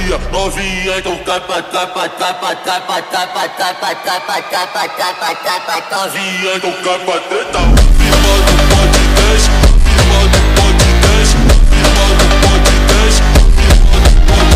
novinha, então capa, capa, capa, capa, capa, capa, capa, capa, capa, capa, novinha, então capa, treta. Firma do podcast, firma do